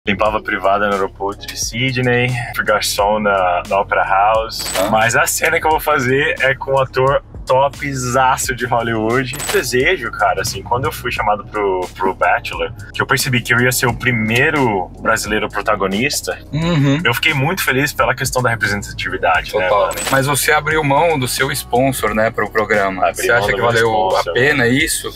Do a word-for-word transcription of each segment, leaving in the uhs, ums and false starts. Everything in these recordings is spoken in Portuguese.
Limpava a privada no aeroporto de Sydney, fui garçom na, na Opera House. Ah. Mas a cena que eu vou fazer é com um ator topzaço de Hollywood. Desejo, cara, assim, quando eu fui chamado pro, pro Bachelor, que eu percebi que eu ia ser o primeiro brasileiro protagonista, uhum. eu fiquei muito feliz pela questão da representatividade, Total. né, mano? Mas você abriu mão do seu sponsor, né, pro programa. Abri você acha que valeu sponsor, a pena isso?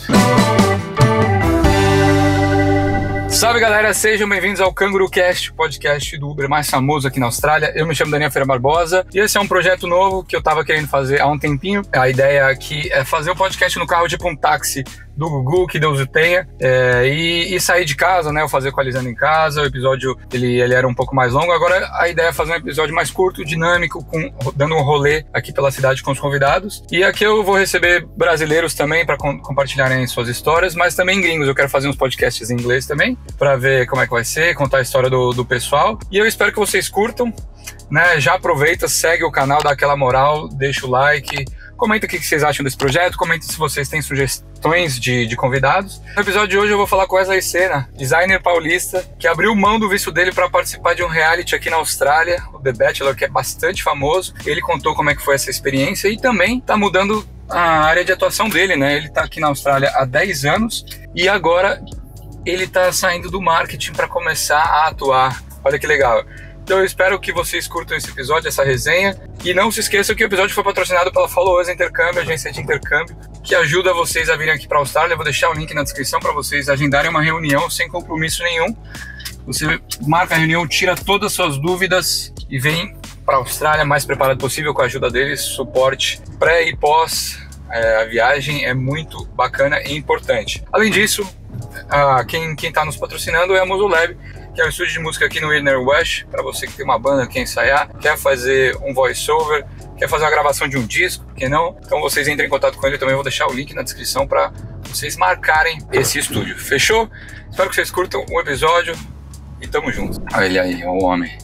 Salve, galera, sejam bem-vindos ao CanguruCast, podcast do Uber mais famoso aqui na Austrália. Eu me chamo Daniel Ferreira Barbosa e esse é um projeto novo que eu tava querendo fazer há um tempinho. A ideia aqui é fazer um podcast no carro, tipo um táxi do Gugu, que Deus o tenha, é, e, e sair de casa, né, eu fazer equalizando em casa. O episódio, ele, ele era um pouco mais longo, agora a ideia é fazer um episódio mais curto, dinâmico, com, dando um rolê aqui pela cidade com os convidados. E aqui eu vou receber brasileiros também para com, compartilharem suas histórias, mas também gringos. Eu quero fazer uns podcasts em inglês também, para ver como é que vai ser, contar a história do, do pessoal. E eu espero que vocês curtam, né, já aproveita, segue o canal, dá aquela moral, deixa o like, comenta o que vocês acham desse projeto, comenta se vocês têm sugestões de, de convidados. No episódio de hoje eu vou falar com Wesley Sena, designer paulista, que abriu mão do visto dele para participar de um reality aqui na Austrália, o The Bachelor, que é bastante famoso. Ele contou como é que foi essa experiência e também tá mudando a área de atuação dele, né? Ele tá aqui na Austrália há dez anos e agora ele tá saindo do marketing para começar a atuar. Olha que legal. Então eu espero que vocês curtam esse episódio, essa resenha. E não se esqueçam que o episódio foi patrocinado pela Follow Us Intercâmbio, agência de intercâmbio, que ajuda vocês a virem aqui para a Austrália. Eu vou deixar o link na descrição para vocês agendarem uma reunião sem compromisso nenhum. Você marca a reunião, tira todas as suas dúvidas e vem para a Austrália mais preparado possível com a ajuda deles. Suporte pré e pós é, a viagem é muito bacana e importante. Além disso, a, quem está nos patrocinando é a Musolab, que é um estúdio de música aqui no Inner West, para você que tem uma banda, quer ensaiar, quer fazer um voice-over, quer fazer uma gravação de um disco, por que não? Então vocês entrem em contato com ele, eu também vou deixar o link na descrição para vocês marcarem esse estúdio, fechou? Espero que vocês curtam o episódio e tamo junto. Olha ele aí, o homem.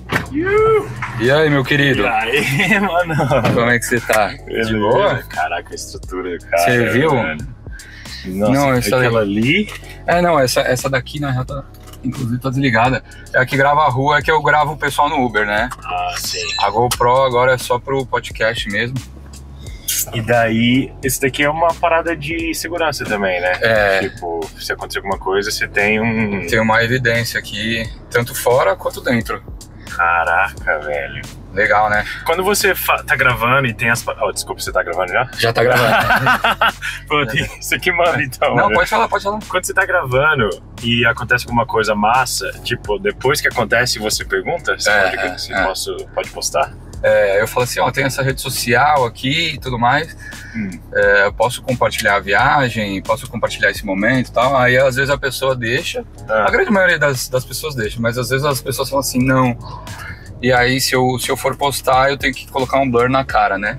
E aí, meu querido? E aí, mano? Como é que você tá? Beleza. De boa? Caraca, a estrutura do cara. Você viu? Mano. Nossa, não, essa aquela ali... É, não, essa, essa daqui na real tá... Inclusive tá desligada. É a que grava a rua, é que eu gravo o pessoal no Uber, né? Ah, sim. A GoPro agora é só pro podcast mesmo. E daí, esse daqui é uma parada de segurança também, né? É. Tipo, se acontecer alguma coisa, você tem um... Tem uma evidência aqui, tanto fora quanto dentro. Caraca, velho. Legal, né? Quando você tá gravando e tem as... Oh, desculpa, você tá gravando já? Já tá gravando. Pô, tem isso aqui, mano, então. Não, mano. pode falar, pode falar. Quando você tá gravando e acontece alguma coisa massa, tipo, depois que acontece você pergunta, você, é, pode, é, você é. Posso, pode postar? É, eu falo assim, ó, tem essa rede social aqui e tudo mais, hum. é, eu posso compartilhar a viagem, posso compartilhar esse momento e tal, aí às vezes a pessoa deixa, ah. a grande maioria das, das pessoas deixa, mas às vezes as pessoas falam assim, não, e aí se eu, se eu for postar eu tenho que colocar um blur na cara, né?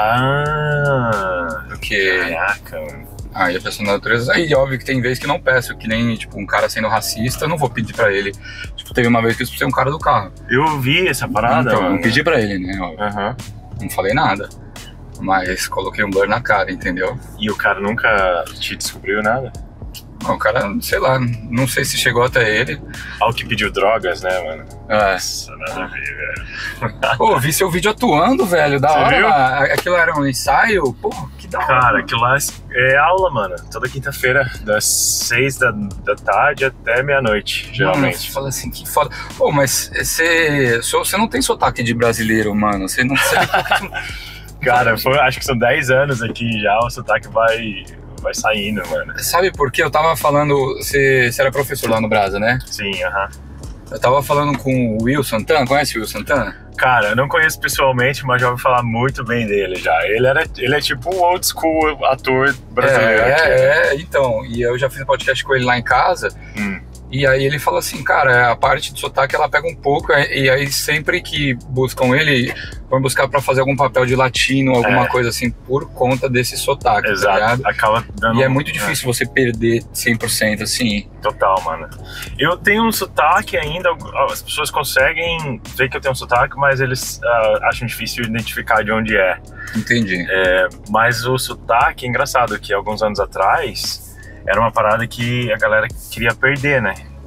Ah, porque... Caraca, mano. Aí a pessoa da natureza, aí óbvio que tem vezes que não peço, que nem tipo um cara sendo racista, eu não vou pedir pra ele. Tipo, teve uma vez que eu expulsei um cara do carro. Eu vi essa parada, então, mano. não pedi pra ele, né? Uhum. Não falei nada, mas coloquei um blur na cara, entendeu? E o cara nunca te descobriu nada? Não, o cara, sei lá, não sei se chegou até ele. Ao que pediu drogas, né, mano? É. Nossa, nada a ver, velho. Pô, vi seu vídeo atuando, velho, da Você hora. viu? Aquilo era um ensaio? Pô, que da hora. Cara, aquilo lá é aula, mano. Toda quinta-feira, das seis da, da tarde até meia-noite, geralmente. Você fala assim, que foda. Pô, mas você, você não tem sotaque de brasileiro, mano. Você não... Você... Cara, foi, acho que são dez anos aqui já, o sotaque vai... vai saindo, mano. Sabe por quê? Eu tava falando, você, você era professor lá no Brasa, né? Sim, aham. Uh-huh. Eu tava falando com o Will Santana, conhece o Will Santana? Cara, eu não conheço pessoalmente, mas já ouvi falar muito bem dele já. Ele, era, ele é tipo um old school ator brasileiro. É, aqui, é, né? é, então, e eu já fiz um podcast com ele lá em casa, hum. e aí ele fala assim, cara, a parte do sotaque ela pega um pouco, e aí sempre que buscam ele, vão buscar pra fazer algum papel de latino, alguma é. coisa assim, por conta desse sotaque, exato, tá ligado? Acaba dando... E é muito difícil é. você perder cem por cento, assim. Total, mano. Eu tenho um sotaque ainda, as pessoas conseguem ver que eu tenho um sotaque, mas eles uh, acham difícil identificar de onde é. Entendi. É, mas o sotaque, é engraçado que alguns anos atrás, era uma parada que a galera queria perder, né?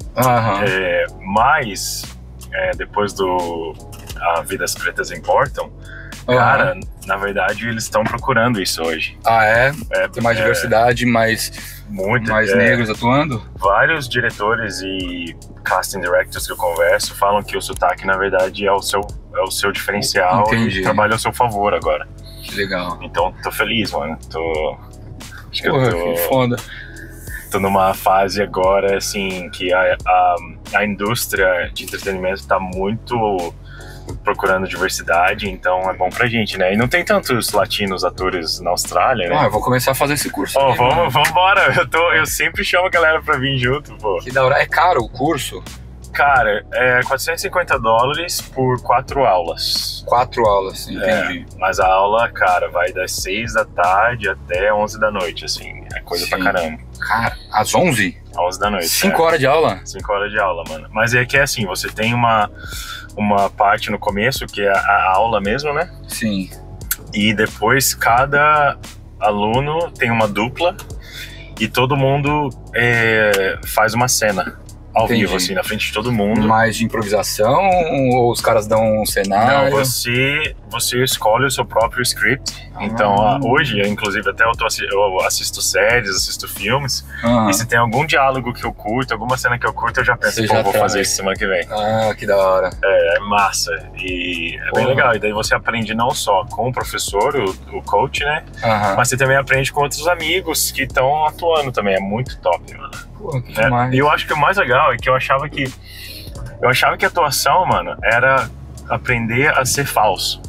Aham. É, mas, é, depois do a Vidas Pretas Importam, Aham. cara, na verdade eles estão procurando isso hoje. Ah, é? É, Tem mais é, diversidade, mais, muito, mais é, negros atuando? Vários diretores e casting directors que eu converso falam que o sotaque, na verdade, é o seu, é o seu diferencial. Entendi. E trabalha ao seu favor agora. Que legal. Então, tô feliz, mano. Tô... Acho que Porra, eu tô... que foda. Tô numa fase agora, assim, que a, a, a indústria de entretenimento tá muito procurando diversidade, então é bom pra gente, né? E não tem tantos latinos atores na Austrália, né? Ah, eu vou começar a fazer esse curso. Ó, aí, vamos, mano. vamos embora. Eu, tô, eu sempre chamo a galera pra vir junto, pô. Que da hora. É caro o curso? Cara, é quatrocentos e cinquenta dólares por quatro aulas. Quatro aulas, entendi. É, mas a aula, cara, vai das seis da tarde até onze da noite, assim. É coisa Sim. pra caramba. Cara, às onze? onze da noite. Cinco é. horas de aula? Cinco horas de aula, mano. Mas é que é assim, você tem uma, uma parte no começo, que é a aula mesmo, né? Sim. E depois cada aluno tem uma dupla e todo mundo é, faz uma cena ao Entendi. vivo, assim, na frente de todo mundo. Mais de improvisação ou os caras dão um cenário? Não, você, você escolhe o seu próprio script. Ah. Então, ah, hoje, inclusive, até eu, tô, assi- eu assisto séries, assisto filmes. Ah, E se tem algum diálogo que eu curto, alguma cena que eu curto, eu já penso, Você pô, já vou traz. fazer isso semana que vem. ah, que da hora. É, é massa. E é bem Porra. legal. E daí você aprende não só com o professor, o, o coach, né? Aham. Mas você também aprende com outros amigos que estão atuando também. É muito top, mano. Pô, que É, demais. e eu acho que o mais legal é que eu achava que eu achava que atuação, mano, era aprender a ser falso.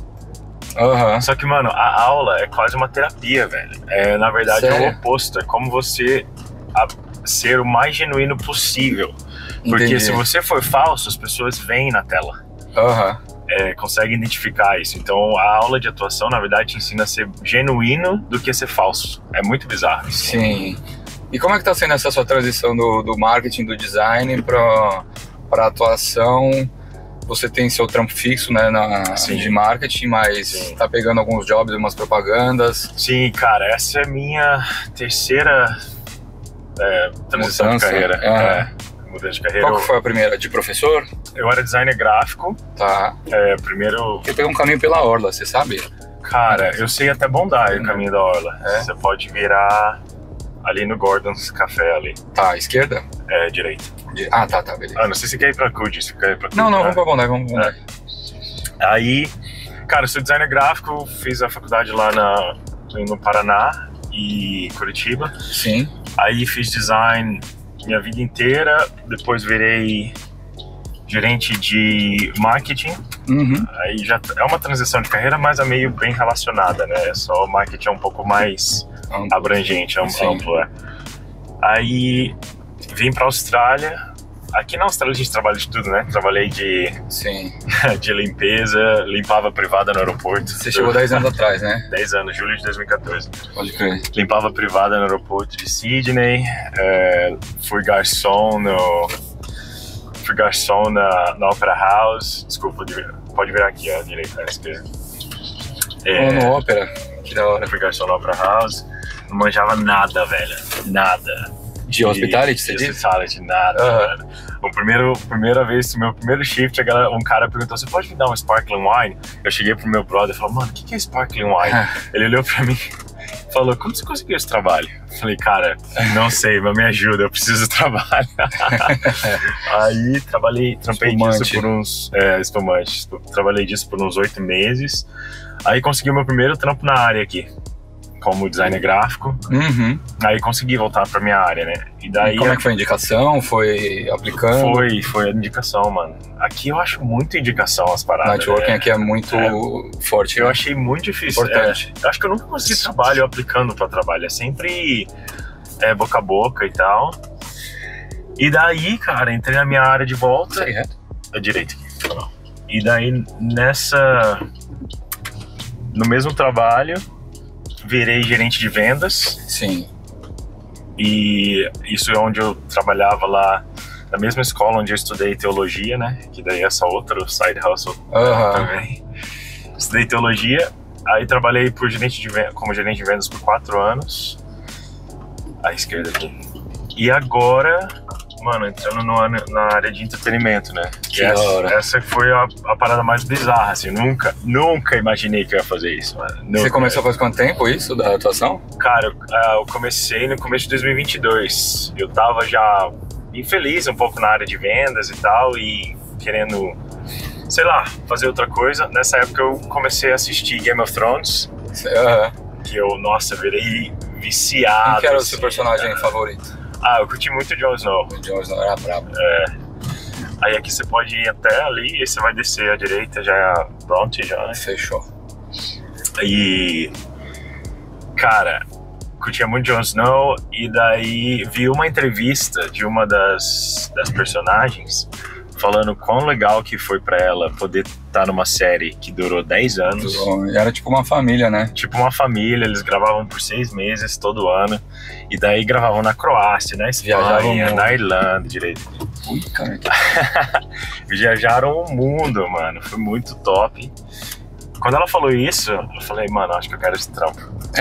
Aham. Só que, mano, a aula é quase uma terapia, velho. É, na verdade, é Sério? o oposto. É como você a- ser o mais genuíno possível. Porque Entendi. se você for falso, as pessoas veem na tela. Aham. É, conseguem identificar isso. Então, a aula de atuação, na verdade, te ensina a ser genuíno do que ser falso. É muito bizarro isso. Sim. E como é que tá sendo essa sua transição do, do marketing, do design para para atuação? Você tem seu trampo fixo, né, na, Sim. de marketing, mas Sim. tá pegando alguns jobs, umas propagandas. Sim, cara, essa é a minha terceira é, transição Mudança, de carreira. é. É, mudança de carreira. Qual que foi a primeira? De professor? Eu era designer gráfico. Tá. É, primeiro, Eu peguei um caminho pela orla, você sabe? cara, eu sei até Bondi, o caminho da orla. É? Você pode virar ali no Gordon's Café ali. Tá, à esquerda? É, direito. De- Ah, tá, tá, beleza. Ah, não sei se quer ir pra Coogee, se quer ir pra Coogee. Não, não, né? vamos pra Bondi, vamos pra Bondi. Aí, cara, eu sou designer gráfico, fiz a faculdade lá na, no Paraná e Curitiba. Sim. Aí fiz design minha vida inteira, depois virei gerente de marketing. Uhum. Aí já é uma transição de carreira, mas é meio bem relacionada, né? É só o marketing é um pouco mais abrangente, é um Sim. amplo, é. Aí vim pra Austrália. Aqui na Austrália a gente trabalha de tudo, né? Trabalhei de, Sim. de limpeza, limpava privada no aeroporto. Você chegou dez anos atrás, né? dez anos, julho de dois mil e quatorze. Pode crer. Limpava privada no aeroporto de Sydney, é, fui garçom no... Fui garçom na, na Opera House. Desculpa, pode virar aqui, ó, direita, à esquerda. É, Oh, no ópera. Que da hora. fui garçom na Opera House. Não manjava nada, velho. Nada. De hospitality, você de disse? hospitality, nada, Aham. mano. O primeiro, primeira vez, o meu primeiro shift, a galera, um cara perguntou, você pode me dar um sparkling wine? Eu cheguei pro meu brother e falei, mano, o que, que é sparkling wine? Ele olhou pra mim e falou, como você conseguiu esse trabalho? Eu falei, cara, não sei, mas me ajuda, eu preciso de trabalho. Aí trabalhei, trampei Espumante. disso por uns... É, espumante. Trabalhei disso por uns oito meses. Aí consegui o meu primeiro trampo na área aqui, como designer gráfico. Uhum. Aí consegui voltar pra minha área, né? E daí E como é que foi a indicação? Foi aplicando? foi, foi a indicação, mano. Aqui eu acho muito indicação as O paradas. networking né? aqui é muito forte. Eu né? achei muito difícil. Importante. É, eu acho que eu nunca consegui trabalho aplicando pra trabalho. É sempre é, boca a boca e tal. E daí, cara, entrei na minha área de volta. Segue reto. É direito aqui. Não. E daí, nessa... No mesmo trabalho, virei gerente de vendas. Sim. E isso é onde eu trabalhava lá na mesma escola onde eu estudei teologia, né? Que daí é essa outra side hustle Aham. também. Estudei teologia, aí trabalhei por gerente de vendas, como gerente de vendas por quatro anos. À esquerda aqui. E agora mano, entrando no, na área de entretenimento, né? Que essa, hora. essa foi a, a parada mais bizarra, assim. Nunca, nunca imaginei que eu ia fazer isso, mano. Nunca. Você começou faz quanto tempo isso, da atuação? Cara, eu, eu comecei no começo de dois mil e vinte e dois. Eu tava já infeliz um pouco na área de vendas e tal, e querendo, sei lá, fazer outra coisa. Nessa época eu comecei a assistir Game of Thrones. Uhum. Que eu, nossa, virei viciado. Quem que era assim, o seu personagem cara. favorito? Ah, eu curti muito o Jon Snow. O Jon Snow era brabo. É. Aí aqui você pode ir até ali e você vai descer à direita, já é a Bronte já, né? Fechou. E... Cara, curtia muito Jon Snow e daí vi uma entrevista de uma das, das personagens falando quão legal que foi pra ela poder estar numa série que durou dez anos. Era tipo uma família, né? Tipo uma família, eles gravavam por seis meses todo ano. E daí gravavam na Croácia, na Espanha, na Irlanda, direito. Ui, cara. Viajaram o mundo, mano. Foi muito top. Quando ela falou isso, eu falei, mano, acho que eu quero esse trampo.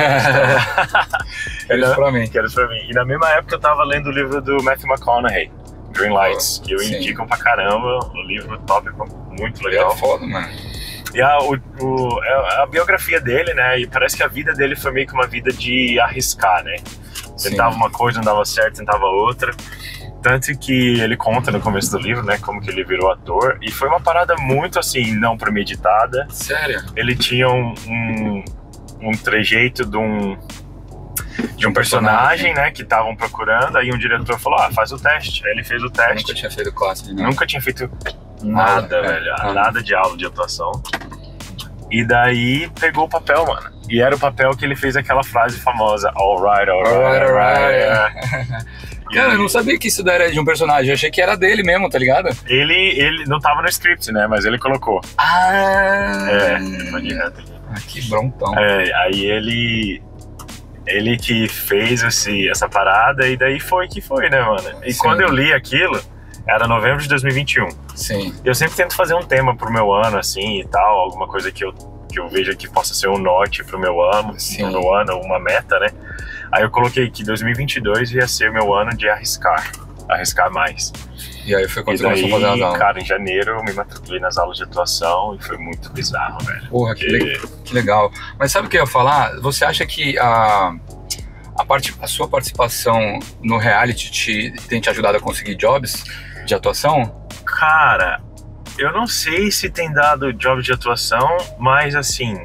Quero isso pra mim. Quero isso pra mim. E na mesma época eu tava lendo o livro do Matthew McConaughey, Green Lights, que eu Sim. indico pra caramba. O livro top, muito legal. É foda, mano. E a, o, o, a, a biografia dele, né? E parece que a vida dele foi meio que uma vida de arriscar, né? Tentava uma coisa, não dava certo, tentava outra. Tanto que ele conta no começo do livro, né? Como que ele virou ator. E foi uma parada muito, assim, não premeditada. Sério? Ele tinha um, um, um trejeito de um... de um personagem, né, que estavam procurando, aí um diretor falou, ah, faz o teste. Aí ele fez o teste. Nunca tinha feito classe de nada. Nunca tinha feito nada, é, velho. é. Nada de aula de atuação. E daí pegou o papel, mano. E era o papel que ele fez aquela frase famosa, alright, alright, alright. alright. Cara, eu não sabia que isso daí era de um personagem, eu achei que era dele mesmo, tá ligado? Ele, ele não tava no script, né, mas ele colocou. Ah! É, foi direto aqui. Ah, que brontão. É, aí ele... Ele que fez esse, essa parada e daí foi que foi, né, mano? E Sim. quando eu li aquilo, era novembro de dois mil e vinte e um. Sim. Eu sempre tento fazer um tema pro meu ano, assim, e tal, alguma coisa que eu, que eu veja que possa ser um norte pro meu ano, Sim. pro meu ano, uma meta, né? Aí eu coloquei que dois mil e vinte e dois ia ser meu ano de arriscar, arriscar mais. E aí foi quando E você daí, começou a fazer as aulas. cara, em janeiro eu me matriculei nas aulas de atuação e foi muito bizarro, velho. Porra, que, Porque- le- que legal. Mas sabe o que eu ia falar? Você acha que a, a, parte, a sua participação no reality te, tem te ajudado a conseguir jobs de atuação? Cara, eu não sei se tem dado job de atuação, mas assim,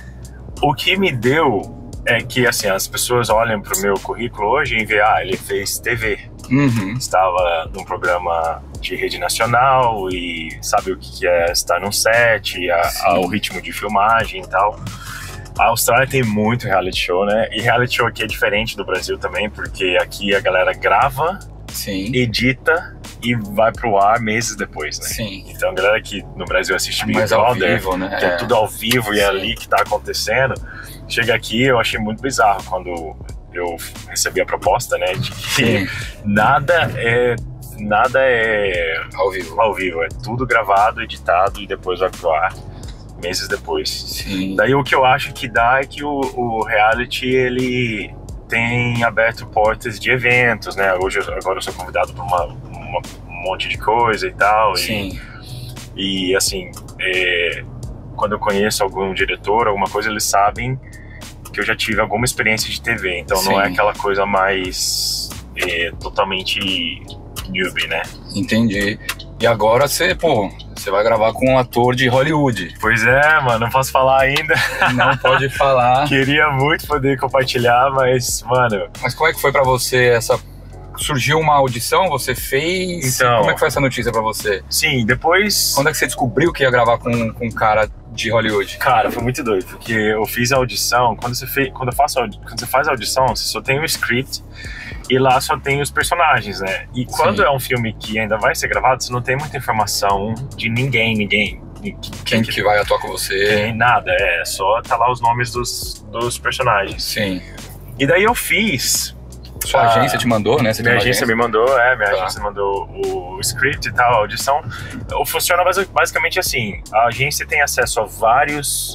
o que me deu é que assim, as pessoas olham pro meu currículo hoje e veem, ah, ele fez T V, Uhum. estava num programa de rede nacional e sabe o que é estar num set, a, a, o ritmo de filmagem e tal. A Austrália tem muito reality show, né? E reality show aqui é diferente do Brasil também, porque aqui a galera grava, Sim. edita e vai pro ar meses depois, né? Sim. Então a galera que no Brasil assiste Big Mas ao Brother, vivo, né? que é tudo ao vivo e é Sim. ali que tá acontecendo, chega aqui, eu achei muito bizarro quando eu recebi a proposta, né, de que Sim. nada é nada é Ao vivo. ao vivo, é tudo gravado, editado e depois vai pro ar meses depois. Sim. Daí o que eu acho que dá é que o, o reality, ele tem aberto portas de eventos, né? Hoje, eu- agora eu sou convidado para uma, uma- um monte de coisa e tal. Sim. E, e assim, é, quando eu conheço algum diretor, alguma coisa, eles sabem que eu já tive alguma experiência de T V. Então não é Sim. aquela coisa mais é, totalmente newbie, né? Entendi. E agora você, pô, você vai gravar com um ator de Hollywood. Pois é, mano, não posso falar ainda. Não pode falar. Queria muito poder compartilhar, mas, mano, Mas como é que foi pra você essa... Surgiu uma audição, você fez? Então- Como é que foi essa notícia pra você? sim, depois... Quando é que você descobriu que ia gravar com, com um cara de Hollywood? Cara, foi muito doido, porque eu fiz a audição, quando você, fez, quando eu faço, a audi- quando você faz a audição, você só tem o script e lá só tem os personagens, né? E quando Sim. é um filme que ainda vai ser gravado, você não tem muita informação de ninguém, ninguém. Quem que vai atuar com você? Tem nada, é só tá lá os nomes dos, dos personagens. Sim. E daí eu fiz... Sua Ah, agência te mandou, né? Você tem Minha uma agência me mandou, é, minha Tá. agência mandou o script e tal, a audição. Funciona basi- basicamente assim, a agência tem acesso a vários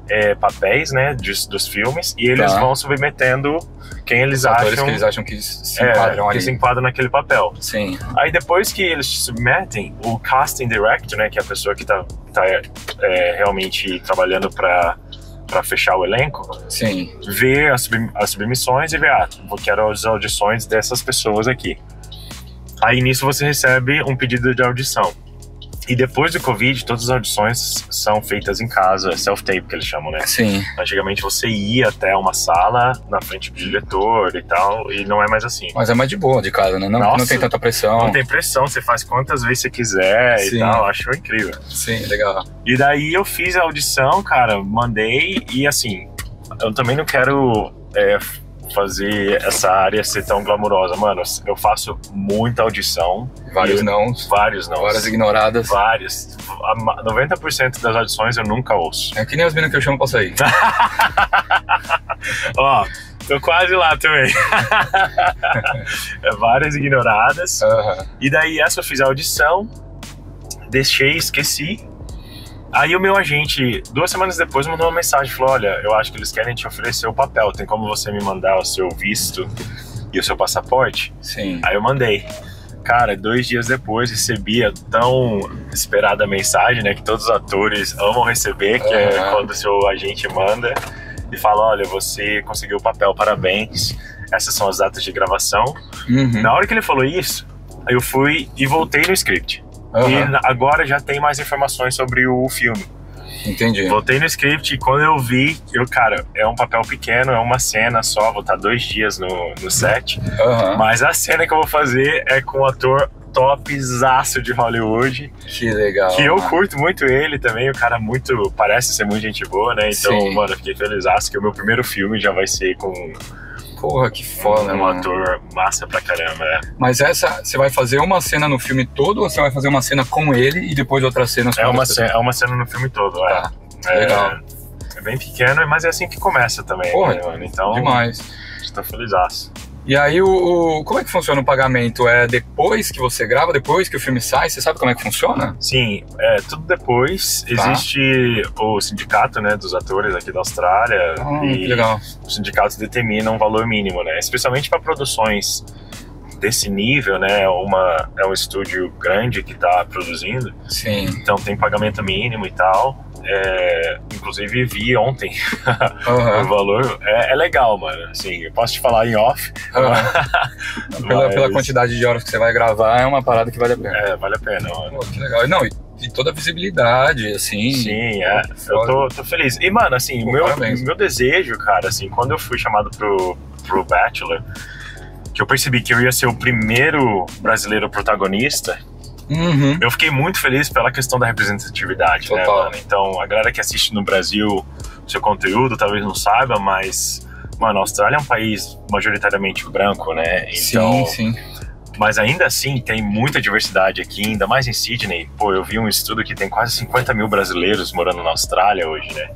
é, papéis, né, dos, dos filmes, e eles Tá. vão submetendo quem eles Os atores acham que eles acham que se é, enquadram que ali. se enquadram naquele papel. Sim. Aí depois que eles te submetem, o casting director, né, que é a pessoa que tá, tá é, realmente trabalhando para para fechar o elenco, Sim. vê as, sub, as submissões e vê, ah, eu quero as audições dessas pessoas aqui. Aí nisso você recebe um pedido de audição. E depois do Covid, todas as audições são feitas em casa, self-tape que eles chamam, né? Sim. Antigamente você ia até uma sala na frente do diretor e tal, e não é mais assim. Mas é mais de boa de casa, né? Não, Nossa, não tem tanta pressão. Não tem pressão, você faz quantas vezes você quiser Sim. e tal, acho incrível. Sim, legal. E daí eu fiz a audição, cara, mandei, e assim, eu também não quero é, fazer essa área ser tão glamurosa, mano. Eu faço muita audição. Vários e, não. Vários não. Várias ignoradas. Vários. A noventa por cento das audições eu nunca ouço. É que nem as meninas que eu chamo pra sair. Ó, tô quase lá também. É, várias ignoradas. Uhum. E daí essa eu fiz a audição, deixei, esqueci. Aí o meu agente, duas semanas depois, mandou uma mensagem, falou, olha, eu acho que eles querem te oferecer o papel, tem como você me mandar o seu visto e o seu passaporte? Sim. Aí eu mandei. Cara, dois dias depois recebi a tão esperada mensagem, né, que todos os atores amam receber, que é Uhum. quando o seu agente manda e fala, olha, você conseguiu o papel, parabéns, essas são as datas de gravação. Uhum. Na hora que ele falou isso, aí eu fui e voltei no script. Uhum. E agora já tem mais informações sobre o filme. Entendi. Voltei no script e quando eu vi, eu, cara, é um papel pequeno, é uma cena só, vou estar dois dias no, no set. Uhum. Mas a cena que eu vou fazer é com um ator topzaço de Hollywood. Que legal. Que eu mano. curto muito ele também, o cara muito, parece ser muito gente boa, né? Então, Sim. mano, eu fiquei felizaço que o meu primeiro filme já vai ser com Porra, que foda, um mano. ator massa pra caramba, é. Mas essa, você vai fazer uma cena no filme todo ou você vai fazer uma cena com ele e depois outras cenas com É uma, outras cena, é uma cena no filme todo, é. Tá, É, legal. É bem pequeno, mas é assim que começa também, Porra, né, mano? Então, Demais. estou felizaço. E aí, o, o- como é que funciona o pagamento? É depois que você grava, depois que o filme sai? Você sabe como é que funciona? Sim, é, tudo depois. Tá. Existe o sindicato, né, dos atores aqui da Austrália. Ah, que e legal. os sindicatos determinam um valor mínimo, né? Especialmente para produções desse nível, né? Uma, é um estúdio grande que está produzindo, Sim. então tem pagamento mínimo e tal. É, inclusive vi ontem o Aham. valor. É, é legal, mano. Assim, eu posso te falar em off. Aham. Pela, mas- pela quantidade de horas que você vai gravar, é uma parada que vale a pena. É, vale a pena, mano. Pô, que legal. Não, e, e toda a visibilidade, assim. Sim, é. Eu Foda. tô, tô feliz. E, mano, assim, Pô, o meu, parabéns. meu desejo, cara, assim, quando eu fui chamado pro, pro Bachelor, que eu percebi que eu ia ser o primeiro brasileiro protagonista, Uhum. eu fiquei muito feliz pela questão da representatividade, né, Total. mano? Então, a galera que assiste no Brasil o seu conteúdo talvez não saiba, mas, mano, a Austrália é um país majoritariamente branco, né? Então, Sim, sim. mas ainda assim tem muita diversidade aqui, ainda mais em Sydney. Pô, eu vi um estudo que tem quase cinquenta mil brasileiros morando na Austrália hoje, né?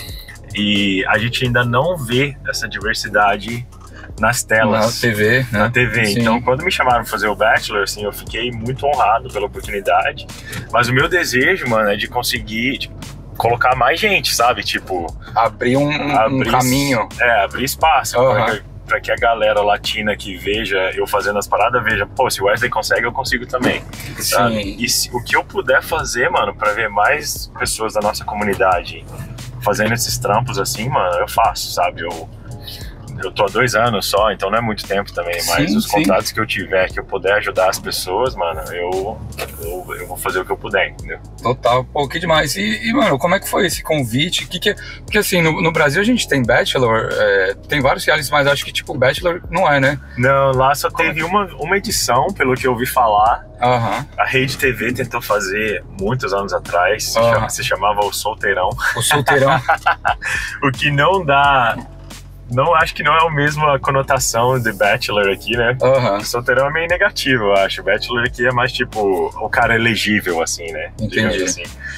E a gente ainda não vê essa diversidade nas telas. Na T V, né? Na T V. Sim. Então, quando me chamaram pra fazer o Bachelor, assim, eu fiquei muito honrado pela oportunidade. Mas o meu desejo, mano, é de conseguir tipo, colocar mais gente, sabe? Tipo, Abrir um, um abrir, caminho. É, abrir espaço Uhum. pra, pra que a galera latina que veja eu fazendo as paradas veja, pô, se o Wesley consegue, eu consigo também. Sabe? Sim. E se, o que eu puder fazer, mano, pra ver mais pessoas da nossa comunidade fazendo esses trampos assim, mano, eu faço, sabe? Eu, eu tô há dois anos só, então não é muito tempo também, mas Sim, os sim. contatos que eu tiver, que eu puder ajudar as pessoas, mano, eu, eu, eu vou fazer o que eu puder, entendeu? Total, pô, que demais. E, e, mano, como é que foi esse convite? Que que é- Porque assim, no, no Brasil a gente tem Bachelor, é, tem vários realities, mas acho que tipo Bachelor não é, né? Não, lá só Como é teve uma, uma edição, pelo que eu ouvi falar. Aham. A Rede T V tentou fazer muitos anos atrás, se, Ah. chama- se chamava O Solteirão, O solteirão. o que não dá, não acho que não é a mesma conotação de Bachelor aqui, né? Aham. O Solteirão é meio negativo, eu acho. Bachelor aqui é mais tipo o cara elegível, assim, né? Digamos Entendi. assim.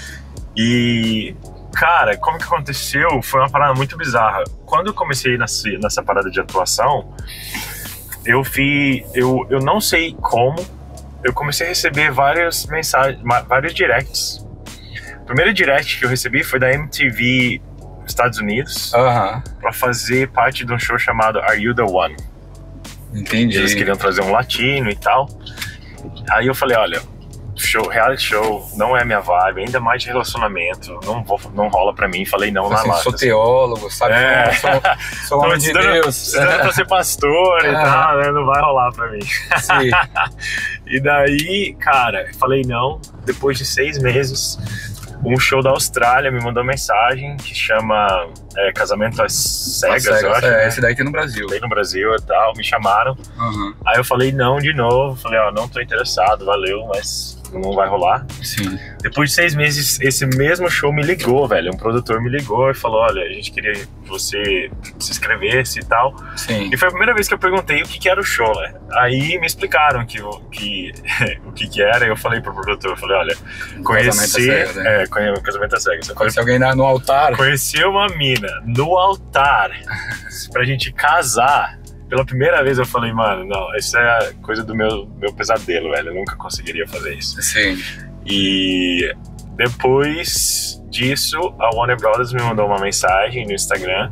E, cara, como que aconteceu? Foi uma parada muito bizarra. Quando eu comecei nessa, nessa parada de atuação, eu vi, eu, eu não sei como, eu comecei a receber várias mensagens, ma- vários directs. O primeiro direct que eu recebi foi da M T V Estados Unidos Aham. pra fazer parte de um show chamado Are You The One? Entendi. Eles queriam trazer um latino e tal. Aí eu falei, olha, show, reality show não é minha vibe, ainda mais de relacionamento, não, vou, não rola pra mim. Falei não na assim, lata. Sou teólogo, sabe? É. Sou, sou homem de Deus. Precisando pra ser pastor e Ah. tal, né? Não vai rolar pra mim. Sim. E daí, cara, falei não. Depois de seis meses, um show da Austrália me mandou mensagem que chama é, Casamento às Cegas, Cegas, eu acho. é, né? esse daí tem no Brasil. Tem no Brasil e tal, me chamaram. Uhum. Aí eu falei não de novo. Falei, ó, não tô interessado, valeu, mas não vai rolar. Sim. Depois de seis meses, esse mesmo show me ligou, velho. Um produtor me ligou e falou, olha, a gente queria que você se inscrevesse e tal. Sim. E foi a primeira vez que eu perguntei o que, que era o show, né? Aí me explicaram que, que, o que, que era. E eu falei pro produtor, eu falei, olha, conhecer... Casamento às cegas, né? É, conhe- casamento às cegas. Eu falei, Conhecer alguém na- no altar. conhecer uma mina no altar pra gente casar. Pela primeira vez eu falei, mano, não, isso é coisa do meu, meu pesadelo, velho. Eu nunca conseguiria fazer isso. Sim. E depois disso, a Warner Brothers me mandou uma mensagem no Instagram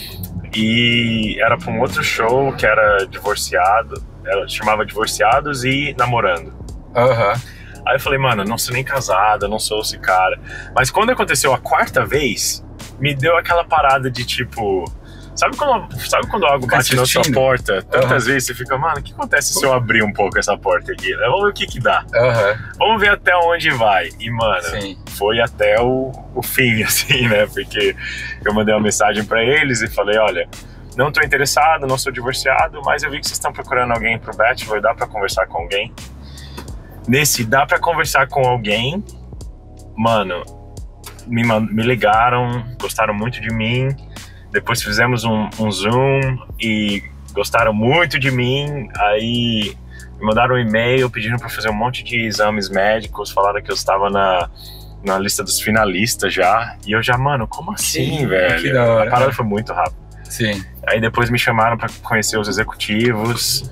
e era para um outro show que era divorciado, ela chamava Divorciados e Namorando. Aham. Aí eu falei, mano, eu não sou nem casada, não sou esse cara. Mas quando aconteceu a quarta vez, me deu aquela parada de tipo... Sabe quando, sabe quando algo Fica bate na sua assistindo. porta? Tantas Uhum. vezes você fica, mano, o que acontece se eu abrir um pouco essa porta aqui? Vamos ver o que que dá. Aham. Vamos ver até onde vai. E, mano, Sim. foi até o, o fim, assim, né? Porque eu mandei uma mensagem pra eles e falei, olha, não tô interessado, não sou divorciado, mas eu vi que vocês estão procurando alguém pro Bachelor, dá pra conversar com alguém? Nesse dá pra conversar com alguém, mano, me, man- me ligaram, gostaram muito de mim, depois fizemos um, um Zoom e gostaram muito de mim, aí me mandaram um e-mail pedindo pra fazer um monte de exames médicos, falaram que eu estava na, na lista dos finalistas já, e eu já, mano, como assim, Sim, velho? que da hora. A parada foi muito rápida. Sim. Aí depois me chamaram pra conhecer os executivos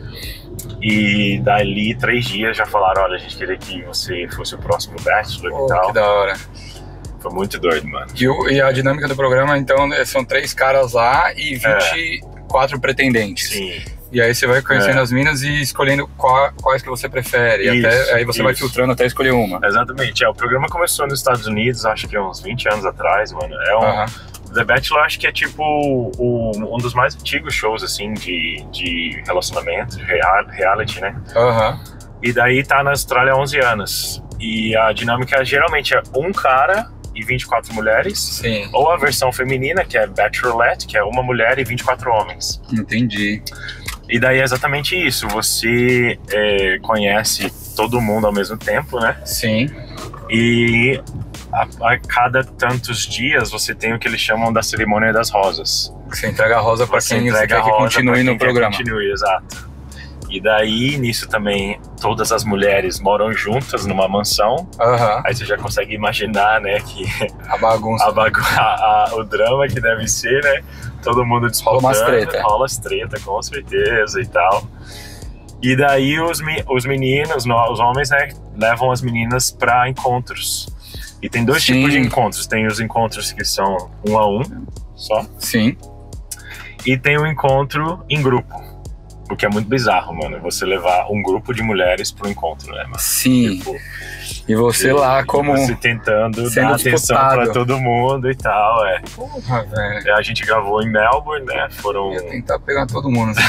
e dali três dias já falaram, olha, a gente queria que você fosse o próximo Bachelor Pô, e tal. que da hora. Foi muito doido, mano. E, o- e a dinâmica do programa, então, é- são três caras lá e vinte e quatro pretendentes. Sim. E aí você vai conhecendo É. as minas e escolhendo qual- quais que você prefere. E Isso, até, aí você vai isso. filtrando até escolher uma. Exatamente. É, o programa começou nos Estados Unidos, acho que uns vinte anos atrás, mano. É um, Aham. The Bachelor acho que é tipo o- um dos mais antigos shows, assim, de, de relacionamento, de real- reality, né? Aham. E daí tá na Austrália há onze anos. E a dinâmica geralmente é um cara e vinte e quatro mulheres. Sim, Ou a versão feminina, que é Bachelorette, que é uma mulher e vinte e quatro homens. entendi. E daí é exatamente isso. Você é, conhece todo mundo ao mesmo tempo, né? Sim. E a, a cada tantos dias você tem o que eles chamam da cerimônia das rosas. Você entrega a rosa pra Você quem entrega quer a que rosa continue pra no quem quer programa. que Continue, exato. E daí, nisso também, todas as mulheres moram juntas numa mansão. Aham. Aí você já consegue imaginar, né, que A bagunça. a bagu- a- a- o drama que deve ser, né? Todo mundo disputando. Rola umas treta. Rola as treta, com certeza e tal. E daí os, me- os meninos, no- os homens, né, levam as meninas pra encontros. E tem dois Sim. tipos de encontros. Tem os encontros que são um a um, só. Sim. E tem o encontro em grupo. O que é muito bizarro, mano. Você levar um grupo de mulheres pro encontro, né, mano? Sim. Tipo, E você lá e como... você tentando sendo dar atenção disputado. pra todo mundo e tal, é. Porra, velho. A gente gravou em Melbourne, né? Foram... Eu ia tentar pegar todo mundo. Assim,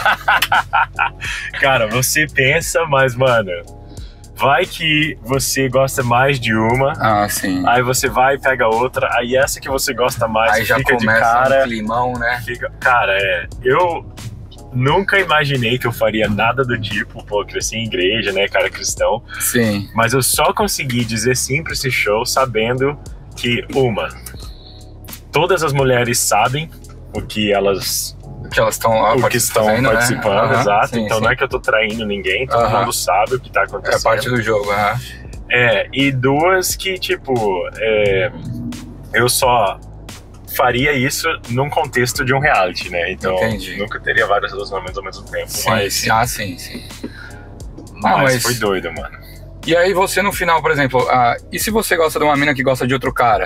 né? Cara, você pensa, mas, mano, vai que você gosta mais de uma, Ah, sim. aí você vai e pega outra, aí essa que você gosta mais Aí já fica de começa cara. um climão, né? Fica... Cara, é. Eu nunca imaginei que eu faria nada do tipo, pô, cresci em igreja, né, cara cristão, Sim. mas eu só consegui dizer sim pra esse show sabendo que, uma, todas as mulheres sabem o que elas Que elas estão o que estão fazendo, participando, né? Aham, exato. sim, então sim. não é que eu tô traindo ninguém, todo Aham. mundo sabe o que tá acontecendo. É parte do jogo, aham. É, e duas que, tipo, é, eu só faria isso num contexto de um reality, né? Então, Entendi. nunca teria vários relacionamentos ao mesmo tempo, Sim, mas, sim. Ah, sim, sim. mas, Ah, mas- foi doido, mano. E aí você no final, por exemplo, ah, e se você gosta de uma mina que gosta de outro cara?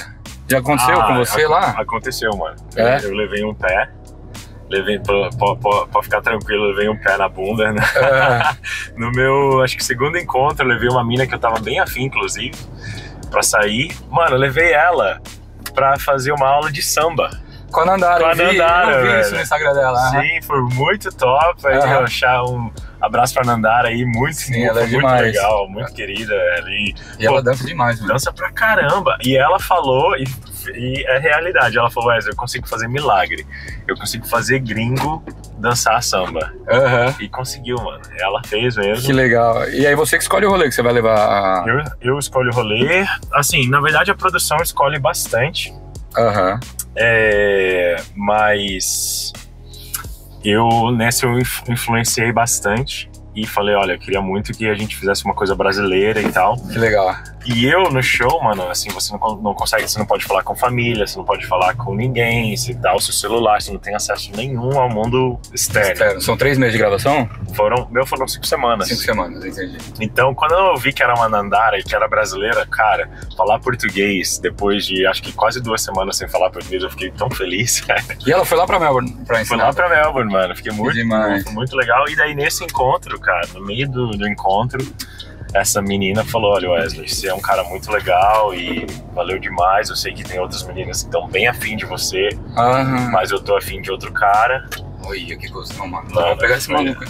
Já aconteceu ah, com você ac lá? Aconteceu, mano. É? Eu, eu levei um pé. Levei, pode ficar tranquilo, eu levei um pé na bunda, né? É. No meu, acho que segundo encontro, eu levei uma mina que eu tava bem afim, inclusive, pra sair. Mano, eu levei ela pra fazer uma aula de samba. Com a Nandara, Com a eu vi, Nandara, eu vi velho. Isso no Instagram dela. Sim, foi muito top. Aí uhum. eu achar um abraço pra Nandara aí, muito, Sim, muito, ela é muito demais. legal, muito querida ali. E Pô, ela dança demais, mano. Dança pra caramba. E ela falou, e, e é realidade, ela falou, Wesley, eu consigo fazer milagre. Eu consigo fazer gringo dançar samba. Uhum. E conseguiu, mano. Ela fez mesmo. Que legal. E aí você que escolhe o rolê que você vai levar a... Eu, eu escolho o rolê. Assim, na verdade a produção escolhe bastante. Aham. Uhum. É, mas eu nessa eu influenciei bastante e falei, olha, eu queria muito que a gente fizesse uma coisa brasileira e tal. Que legal. E eu no show, mano, assim, você não, não consegue, você não pode falar com família, você não pode falar com ninguém, você dá o seu celular, você não tem acesso nenhum ao mundo externo. externo. São três meses de gravação? Foram, meu, foram cinco semanas. Cinco semanas, entendi. Então, quando eu vi que era uma Nandara e que era brasileira, cara, falar português, depois de, acho que quase duas semanas sem falar português, eu fiquei tão feliz, cara. E ela foi lá pra Melbourne pra ensinar? Foi lá pra Melbourne, mano, fiquei muito, demais. muito, muito legal. E daí, nesse encontro, cara, no meio do, do encontro, essa menina falou, olha, Wesley, você é um cara muito legal e valeu demais, eu sei que tem outras meninas que estão bem afim de você, uhum. mas eu tô afim de outro cara. Olha, que cuzão, mano. Não, vou pegar esse maluco.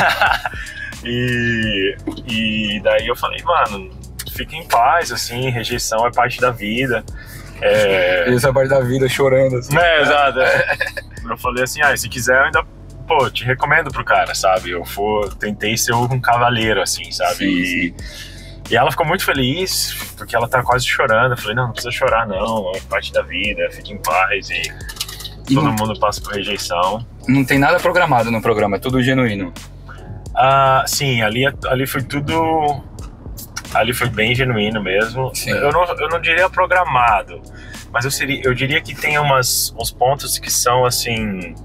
e, e daí eu falei, mano, fica em paz, assim, rejeição é parte da vida. É... Isso é parte da vida, chorando, assim. É, exato. É. Eu falei assim, ah, se quiser eu ainda... Pô, te recomendo pro cara, sabe? Eu for, tentei ser um cavaleiro, assim, sabe? Sim, e, e ela ficou muito feliz, porque ela tá quase chorando. Eu falei, não, não precisa chorar, não. É parte da vida, fique em paz. E, e todo não, mundo passa por rejeição. Não tem nada programado no programa, é tudo genuíno. Ah, sim, ali, ali foi tudo... Ali foi bem genuíno mesmo. Eu não, eu não diria programado, mas eu, seria, eu diria que tem umas, uns pontos que são, assim...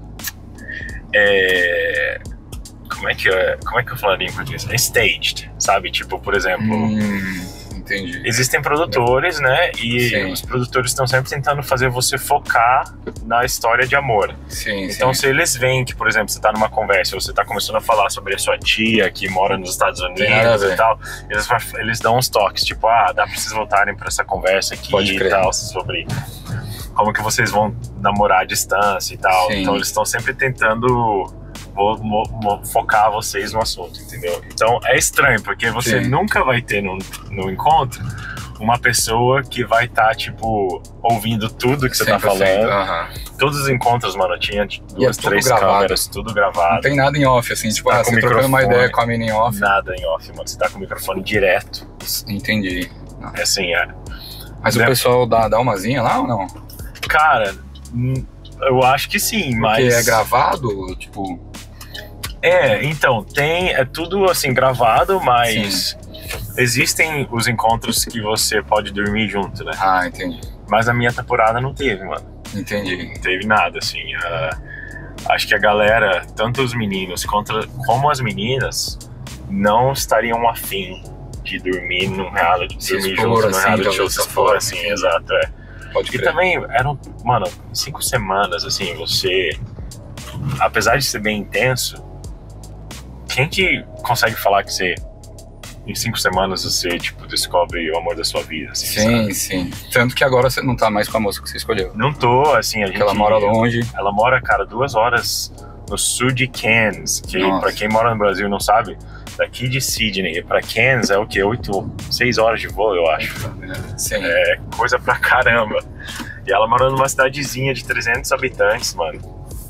É, como é que eu, como é que eu falaria em português? É staged, sabe? Tipo, por exemplo, hum, entendi. Existem produtores, né? E sim. Os produtores estão sempre tentando fazer você focar na história de amor. Sim, então, sim. se eles veem que, por exemplo, você tá numa conversa, ou você tá começando a falar sobre a sua tia que mora nos Estados Unidos e tal, eles, eles dão uns toques, tipo, ah, dá pra vocês voltarem pra essa conversa aqui Pode e crer. tal, sobre como que vocês vão namorar à distância e tal. Sim. Então eles estão sempre tentando vou, vou focar vocês no assunto, entendeu? Então é estranho, porque você Sim. nunca vai ter no, no encontro uma pessoa que vai estar, tá, tipo, ouvindo tudo que você tá falando. Uh-huh. Todos os encontros, mano, tinha duas, é três gravado. câmeras, tudo gravado. Não tem nada em off, assim, tipo, tá ah, você trocando uma ideia com a mina em off. Nada em off, mano. Você tá com o microfone direto. Entendi. É assim, é. Mas né? O pessoal dá, dá umazinha lá ou não? Cara, eu acho que sim, Porque mas... Porque é gravado, tipo... É, então, tem... É tudo, assim, gravado, mas... Sim. Existem os encontros que você pode dormir junto, né? Ah, entendi. Mas a minha temporada não teve, mano. Entendi. Não teve nada, assim. Uh, acho que a galera, tanto os meninos contra, como as meninas, não estariam afim de dormir num reality, de dormir junto assim, no reality show, se for assim, assim, exato, é. Pode crer. E também eram, mano, cinco semanas, assim, você, apesar de ser bem intenso, quem que consegue falar que você, em cinco semanas, você, tipo, descobre o amor da sua vida, assim, Sim, sabe? sim. Tanto que agora você não tá mais com a moça que você escolheu. Não tô, assim, a Porque gente... ela mora longe. Ela mora, cara, duas horas no sul de Cairns, que Nossa. Pra quem mora no Brasil e não sabe, daqui de Sydney pra Cairns é o quê? Oito, seis horas de voo, eu acho. Sim. É coisa pra caramba. E ela mora numa cidadezinha de trezentos habitantes, mano.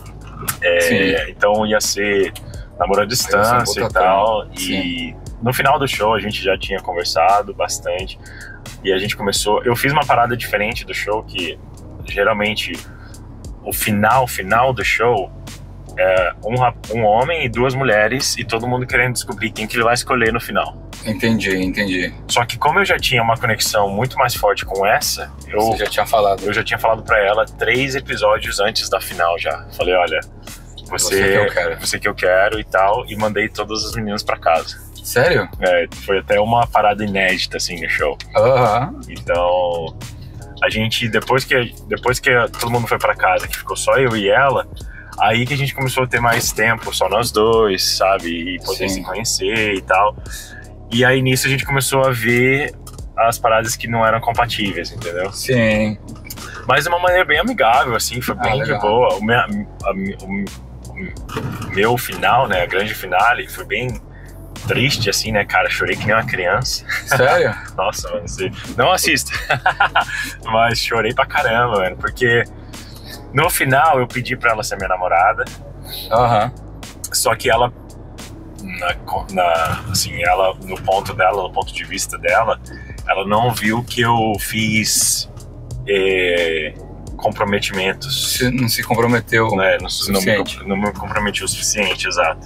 É, então ia ser namoro à distância e tal. E no final do show a gente já tinha conversado bastante. E a gente começou... Eu fiz uma parada diferente do show, que geralmente o final, final do show... É um, um homem e duas mulheres e todo mundo querendo descobrir quem que ele vai escolher no final. Entendi, entendi. Só que como eu já tinha uma conexão muito mais forte com essa, eu Você já tinha falado. Eu já tinha falado pra ela três episódios antes da final já. Falei, olha, você, você que eu quero, você que eu quero e tal, e mandei todas as meninas pra casa. Sério? É, foi até uma parada inédita assim no show. Aham. Então, a gente, depois que, depois que todo mundo foi pra casa, que ficou só eu e ela, aí que a gente começou a ter mais tempo, só nós dois, sabe? E poder Sim. se conhecer e tal. E aí nisso a gente começou a ver as paradas que não eram compatíveis, entendeu? Sim. Mas de uma maneira bem amigável, assim, foi bem ah, de boa. O meu, a, a, o, o meu final, né, a grande finale, foi bem triste, assim, né, cara? Chorei que nem uma criança. Sério? Nossa, mano, você não assista. Mas chorei pra caramba, mano, porque no final eu pedi pra ela ser minha namorada. Aham. Uhum. Só que ela, na, na, assim, ela, no ponto dela, no ponto de vista dela, ela não viu que eu fiz é, comprometimentos. Você não se comprometeu, né? Não, não, me, não me comprometi o suficiente, exato.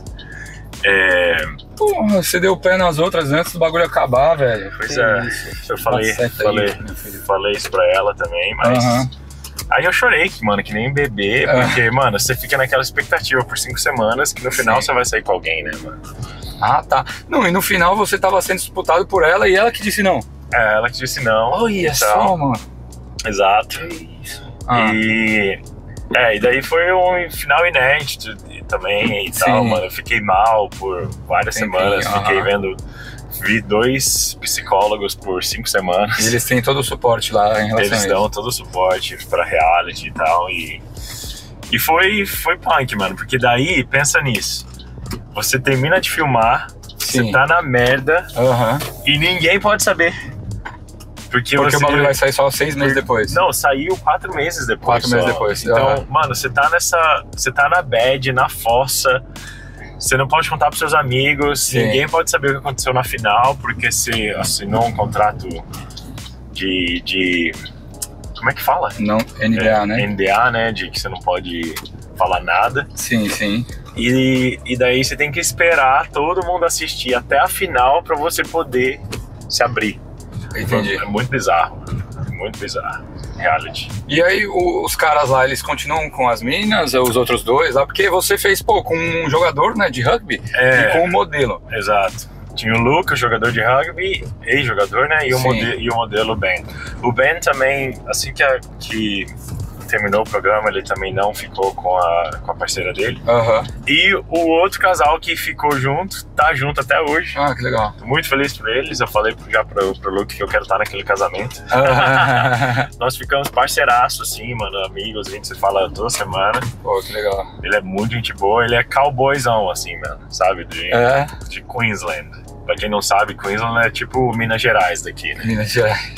É... Porra, você deu pé nas outras antes do bagulho acabar, velho. Pois que é, isso? eu falei, falei, aí, falei isso pra ela também, mas... Uhum. Aí eu chorei, mano, que nem bebê, porque, uhum. mano, você fica naquela expectativa por cinco semanas que no final Sim. você vai sair com alguém, né, mano? Ah, tá. Não, e no final você tava sendo disputado por ela e ela que disse não. É, ela que disse não. Olha então, só, mano. Exato. Que isso. Ah. E... É, e daí foi um final inédito também e Sim. tal, mano. Eu fiquei mal por várias Entendi, semanas, uh-huh. fiquei vendo... Vi dois psicólogos por cinco semanas. E eles têm todo o suporte lá em relação Eles a isso. dão todo o suporte pra reality e tal. E, e foi, foi punk, mano. Porque daí, pensa nisso. Você termina de filmar, Sim. você tá na merda uh-huh. e ninguém pode saber. Porque, Porque você... o bagulho vai sair só seis meses depois. Não, saiu quatro meses depois. Quatro só. meses depois. Então, uhum. mano, você tá nessa. Você tá na bad, na fossa. Você não pode contar pros seus amigos. Sim. Ninguém pode saber o que aconteceu na final, porque você assinou um contrato de. de como é que fala? Não, N D A, é, né? N D A, né? De que você não pode falar nada. Sim, sim. E, e daí você tem que esperar todo mundo assistir até a final pra você poder se abrir. Entendi. É muito bizarro. Muito bizarro. Reality. E aí o, os caras lá, eles continuam com as minas, os outros dois lá, porque você fez, pô, com um jogador, né, de rugby é, e com um modelo. Exato. Tinha o Lucas, jogador de rugby, ex-jogador, né, e o, modelo, e o modelo Ben. O Ben também, assim que, a, que terminou o programa, ele também não ficou com a, com a parceira dele. Uhum. E o outro casal que ficou junto, tá junto até hoje. Ah, que legal. Tô muito feliz por eles. Eu falei já pro, pro Luke que eu quero estar naquele casamento. Uhum. Nós ficamos parceiraços, assim, mano, amigos. A gente se fala toda semana. Pô, que legal. Ele é muito gente boa. Ele é cowboyzão, assim, mano, sabe? De, é. de Queensland. Pra quem não sabe, Queensland é tipo Minas Gerais daqui, né? Minas Gerais.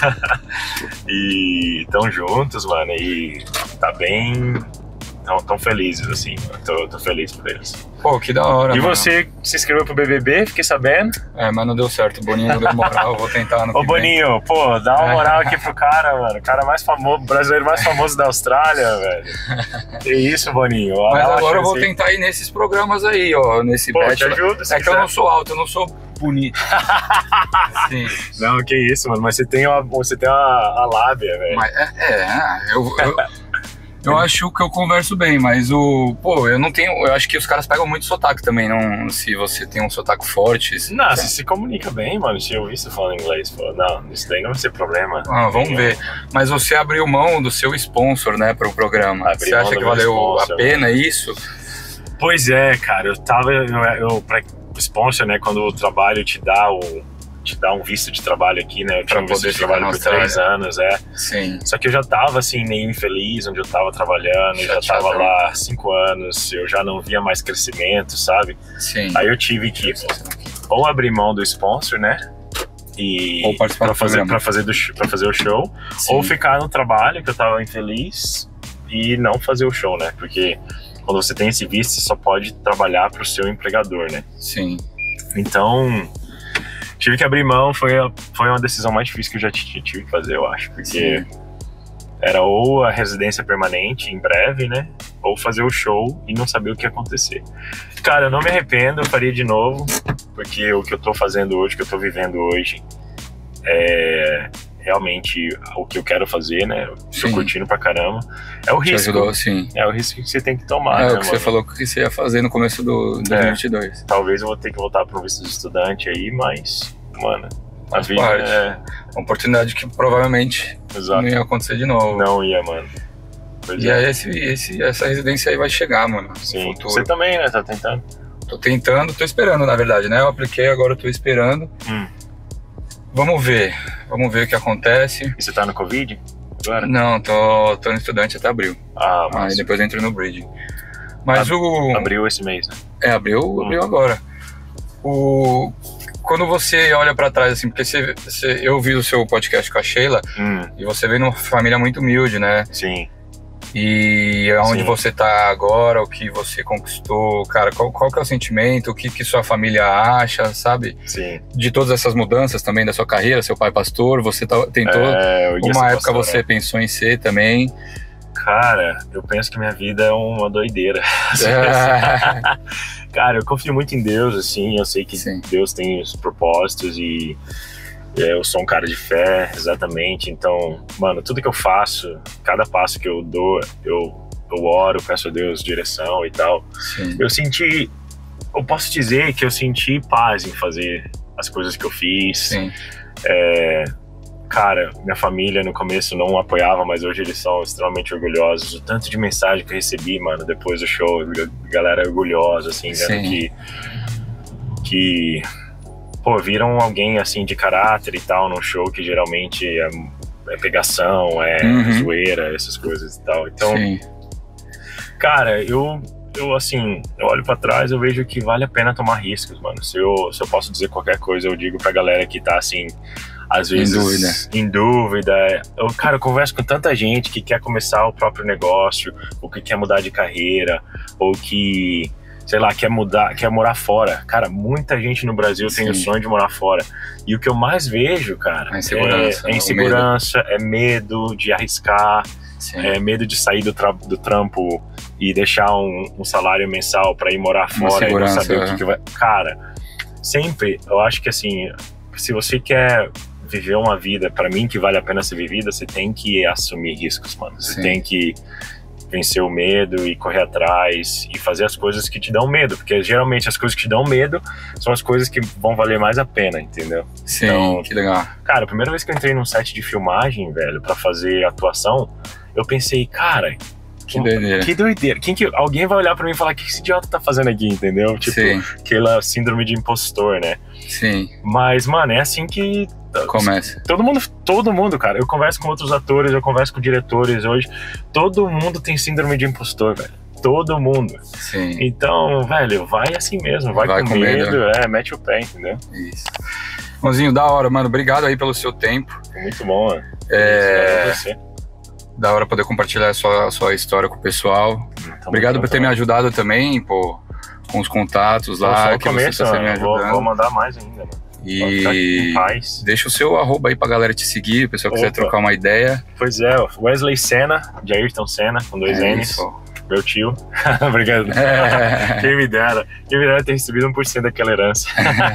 E tão juntos, mano, e tá bem... Tão, tão felizes, assim, mano. Tô, tô feliz por eles. Pô, que da hora, E mano. você se inscreveu pro B B B, fiquei sabendo. É, mas não deu certo, o Boninho não deu moral, eu vou tentar no Ô, Boninho, vem. Pô, dá uma moral aqui pro cara, mano. O cara mais famoso, brasileiro mais famoso da Austrália, velho. Que isso, Boninho. Ó, mas agora eu vou assim. tentar ir nesses programas aí, ó, nesse Pô, Bachelor. te ajudo, se É quiser. que eu não sou alto, eu não sou bonito. Sim. Não, que isso, mano, mas você tem uma, você tem uma, a lábia, velho. Mas é, é eu... eu... Eu acho que eu converso bem, mas o... Pô, eu não tenho... Eu acho que os caras pegam muito sotaque também, não... Se você tem um sotaque forte... Não, você se comunica bem, mano. Se eu ouvir você falando inglês, pô. Não, isso daí não vai ser problema. Ah, vamos Sim, ver. Mas você abriu mão do seu sponsor, né, pro programa. Abri você acha que valeu sponsor, a pena mano. Isso? Pois é, cara. Eu tava... Eu, eu, pra sponsor, né, quando o trabalho te dá o... te dar um visto de trabalho aqui, né? Eu tinha um visto de trabalho por três anos, é. Sim. Só que eu já tava, assim, meio infeliz onde eu tava trabalhando, eu já tava lá há cinco anos, eu já não via mais crescimento, sabe? Sim. Aí eu tive que ou abrir mão do sponsor, né? E ou participar pra do fazer, programa. pra fazer, do, pra fazer o show, Sim. ou ficar no trabalho que eu tava infeliz e não fazer o show, né? Porque quando você tem esse visto, você só pode trabalhar pro seu empregador, né? Sim. Então... tive que abrir mão, foi, a, foi uma decisão mais difícil que eu já tive que fazer, eu acho. Porque Sim. era ou a residência permanente em breve, né? Ou fazer o show e não saber o que ia acontecer. Cara, eu não me arrependo, eu faria de novo. Porque o que eu tô fazendo hoje, o que eu tô vivendo hoje, é realmente o que eu quero fazer, né? Eu tô Sim. curtindo pra caramba. É o Te risco. Ajudou, sim. É o risco que você tem que tomar, É né, o que mano? você falou que você ia fazer no começo do dois mil e vinte e dois. É, talvez eu vou ter que voltar pro visto de estudante aí, mas, mano, Faz parte. É... Uma oportunidade que provavelmente Exato. Não ia acontecer de novo. Não ia, mano. Pois e é. aí esse, esse, essa residência aí vai chegar, mano. Sim. Você também, né? Tá tentando? Tô tentando, tô esperando, na verdade, né? Eu apliquei, agora eu tô esperando. Hum. Vamos ver. Vamos ver o que acontece. E você tá no Covid agora? Não, tô, tô no estudante até abril. Ah, mas... Aí depois eu entro no Bridging. Mas Ab o... Abriu esse mês, né? É, abriu, hum. abriu agora. O... Quando você olha pra trás, assim, porque você, você, eu vi o seu podcast com a Sheila, hum. e você veio numa família muito humilde, né? Sim. E onde Sim. você tá agora, o que você conquistou, cara, qual, qual que é o sentimento, o que, que sua família acha, sabe? Sim. De todas essas mudanças também da sua carreira, seu pai pastor, você tá, tentou, é, uma época pastor, você né? pensou em ser também. Cara, eu penso que minha vida é uma doideira. É. Cara, eu confio muito em Deus, assim, eu sei que Sim. Deus tem os propósitos e eu sou um cara de fé, exatamente. Então, mano, tudo que eu faço, cada passo que eu dou, eu, eu oro, peço a Deus direção e tal. Sim. Eu senti, eu posso dizer que eu senti paz em fazer as coisas que eu fiz. Sim. É, cara, minha família no começo não apoiava, mas hoje eles são extremamente orgulhosos. O tanto de mensagem que eu recebi, mano, depois do show, galera orgulhosa, assim, vendo que... que pô, viram alguém assim de caráter e tal num show que geralmente é, é pegação, é uhum. zoeira, essas coisas e tal. Então, Sim. cara, eu, eu assim, eu olho pra trás, eu vejo que vale a pena tomar riscos, mano. Se eu, se eu posso dizer qualquer coisa, eu digo pra galera que tá assim, às vezes em dúvida. Em dúvida. Eu, cara, eu converso com tanta gente que quer começar o próprio negócio, ou que quer mudar de carreira, ou que... sei lá, quer mudar, quer morar fora. Cara, muita gente no Brasil Sim. tem o sonho de morar fora. E o que eu mais vejo, cara, a insegurança, é, é insegurança, medo. é medo de arriscar, Sim. é medo de sair do, tra do trampo e deixar um, um salário mensal pra ir morar fora e não saber é. o que, que vai... Cara, sempre, eu acho que assim, se você quer viver uma vida, pra mim, que vale a pena ser vivida, você tem que assumir riscos, mano. Você Sim. tem que vencer o medo e correr atrás e fazer as coisas que te dão medo, porque geralmente as coisas que te dão medo são as coisas que vão valer mais a pena, entendeu? Sim, então, que legal. Cara, a primeira vez que eu entrei num set de filmagem, velho, pra fazer atuação, eu pensei, cara, que doideira. Que doideira. Quem que, alguém vai olhar pra mim e falar, o que esse idiota tá fazendo aqui, entendeu? Tipo, Sim. aquela síndrome de impostor, né? Sim. Mas, mano, é assim que... Começa. Todo mundo, todo mundo, cara. Eu converso com outros atores, eu converso com diretores hoje. Todo mundo tem síndrome de impostor, velho. Todo mundo. Sim. Então, velho, vai assim mesmo. Vai, vai com, com medo, medo. É, mete o pé, entendeu? Isso. Mãozinho, da hora, mano. Obrigado aí pelo seu tempo. Muito bom, mano. É... Você. Da hora poder compartilhar a sua, a sua história com o pessoal. Muito Obrigado por ter me ajudado também, pô, com os contatos lá. Só que começo, você tá me ajudando. Vou, vou mandar mais ainda, mano. E deixa o seu arroba aí pra galera te seguir, o pessoal quiser trocar uma ideia. Pois é, Wesley Senna, de Ayrton Senna, com dois é N's, isso. Meu tio. Obrigado. É. Quem me dera, quem me dera ter recebido um por cento daquela herança.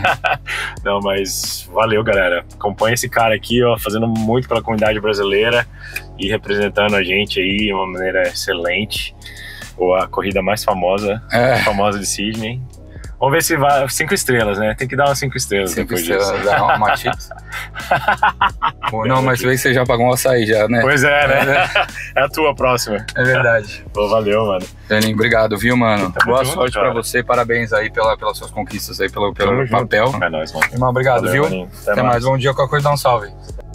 Não, mas valeu, galera. Acompanha esse cara aqui, ó, fazendo muito pela comunidade brasileira e representando a gente aí de uma maneira excelente. Ou a corrida mais famosa, é. famosa de Sydney. Vamos ver se vai. Cinco estrelas, né? Tem que dar umas cinco estrelas cinco depois estrelas, disso. Dá uma chips. Bom, não, mas vê que você já pagou um açaí já, né? Pois é, né? É a tua próxima. É verdade. Pô, valeu, mano. Janinho, obrigado, viu, mano? Tá Boa sorte junto, pra você, parabéns aí pela, pelas suas conquistas aí, pelo, pelo papel. É nóis, mano. Irmão, obrigado, valeu, viu? Maninho. Até, Até mais. mais. Bom dia, qualquer coisa dá um salve.